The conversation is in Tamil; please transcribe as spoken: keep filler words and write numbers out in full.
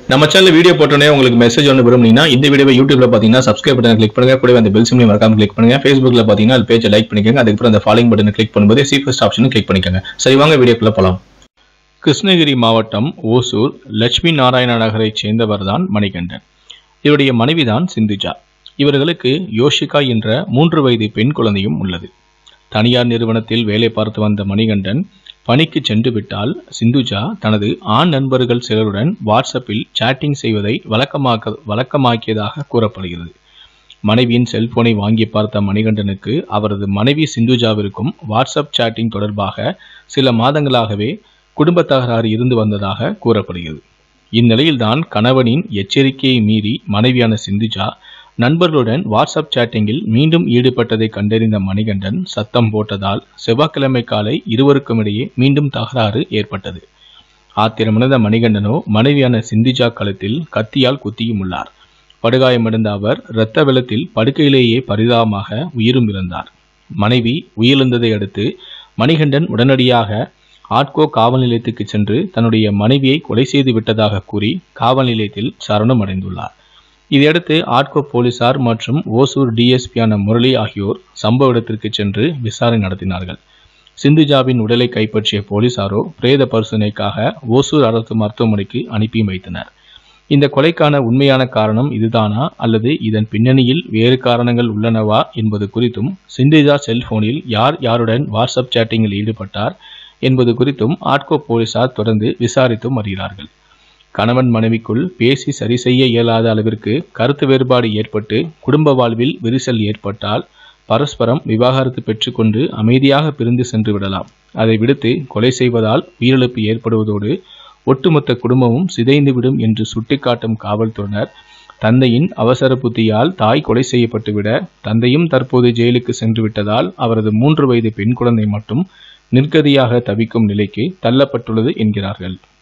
நம்ம சேனல் வீடியோ போட்டோனே உங்களுக்கு மெசேஜ் ஒன்று விரும்புனீங்கன்னா இந்த வீடியோவை யூடியூப்ல பாத்தீங்கன்னா சப்ஸ்கிரைப் பட்டனை கிளிக் பண்ணுங்க, கூடவே அந்த பெல் சிம்பலையும் மறக்காம கிளிக் பண்ணுங்க. Facebookல பாத்தீங்கன்னா அது பேஜை லைக் பண்ணிக்கோங்க, அதுக்கப்புறம் அந்த ஃபாலோயிங் பட்டனை கிளிக் பண்ணும்போது சி ஃபர்ஸ்ட் ஆப்ஷனும் கிளிக் பண்ணிக்கோங்க. சரி வாங்க வீடியோக்குள்ள போலாம். கிருஷ்ணகிரி மாவட்டம் ஓசூர் லட்சுமி நாராயண நகரை சேர்ந்தவர் தான் மணிகண்டன். இவருடைய மனைவிதான் சிந்துஜா. இவர்களுக்கு யோஷிகா என்ற மூன்று வயது பெண் குழந்தையும் உள்ளது. தனியார் நிறுவனத்தில் வேலை பார்த்து வந்த மணிகண்டன் பணிக்கு சென்று விட்டால் சிந்துஜா தனது ஆண் நண்பர்கள் சிலருடன் வாட்ஸ்அப்பில் சாட்டிங் செய்வதை வழக்கமாக்க வழக்கமாக்கியதாக கூறப்படுகிறது. மனைவியின் செல்போனை வாங்கி பார்த்த மணிகண்டனுக்கு அவரது மனைவி சிந்துஜாவிற்கும் வாட்ஸ்அப் சாட்டிங் தொடர்பாக சில மாதங்களாகவே குடும்ப தகராறு இருந்து வந்ததாக கூறப்படுகிறது. இந்நிலையில்தான் கணவனின் எச்சரிக்கையை மீறி மனைவியான சிந்துஜா நண்பர்களுடன் வாட்ஸ்அப் சாட்டிங்கில் மீண்டும் ஈடுபட்டதை கண்டறிந்த மணிகண்டன் சத்தம் போட்டதால் செவ்வாய்க்கிழமை காலை இருவருக்கும் இடையே மீண்டும் தகராறு ஏற்பட்டது. ஆத்திரமடைந்த மணிகண்டனோ மனைவியான சிந்துஜா கழுத்தில் கத்தியால் குத்தியும் உள்ளார். படுகாயமடைந்த அவர் இரத்த வெள்ளத்தில் படுக்கையிலேயே பரிதாபமாக உயிரும் இழந்தார். மனைவி உயிரிழந்ததை அடுத்து மணிகண்டன் உடனடியாக ஆட்கோ காவல் நிலையத்துக்கு சென்று தன்னுடைய மனைவியை கொலை செய்து விட்டதாக கூறி காவல் நிலையத்தில் சரணம் அடைந்துள்ளார். இதையடுத்து ஆட்கோ போலீசார் மற்றும் ஓசூர் டிஎஸ்பியான முரளி ஆகியோர் சம்பவ இடத்திற்கு சென்று விசாரணை நடத்தினார்கள். சிந்துஜாவின் உடலை கைப்பற்றிய போலீசாரோ பிரேத பரிசோதனைக்காக ஓசூர் அரசு மருத்துவமனைக்கு அனுப்பி வைத்தனர். இந்த கொலைக்கான உண்மையான காரணம் இதுதானா அல்லது இதன் பின்னணியில் வேறு காரணங்கள் உள்ளனவா என்பது குறித்தும், சிந்துஜா செல்போனில் யார் யாருடன் வாட்ஸ்அப் சாட்டிங்கில் ஈடுபட்டார் என்பது குறித்தும் ஆட்கோ போலீசார் தொடர்ந்து விசாரித்தும் வருகிறார்கள். கணவன் மனைவிக்குள் பேசி சரி செய்ய இயலாத அளவிற்கு கருத்து வேறுபாடு ஏற்பட்டு குடும்ப வாழ்வில் விரிசல் ஏற்பட்டால் பரஸ்பரம் விவாகரத்து பெற்றுக்கொண்டு அமைதியாக பிரிந்து சென்று விடலாம். அதை விடுத்து கொலை செய்வதால் உயிரிழப்பு ஏற்படுவதோடு ஒட்டுமொத்த குடும்பமும் சிதைந்துவிடும் என்று சுட்டிக்காட்டும் காவல்துறையினர் தந்தையின் அவசர புத்தியால் தாய் கொலை செய்யப்பட்டுவிட தந்தையும் தற்போது ஜெயிலுக்கு சென்று விட்டதால் அவரது மூன்று வயது பெண் குழந்தை மட்டும் நிர்கதியாக தவிக்கும் நிலைக்கு தள்ளப்பட்டுள்ளது என்கிறார்கள்.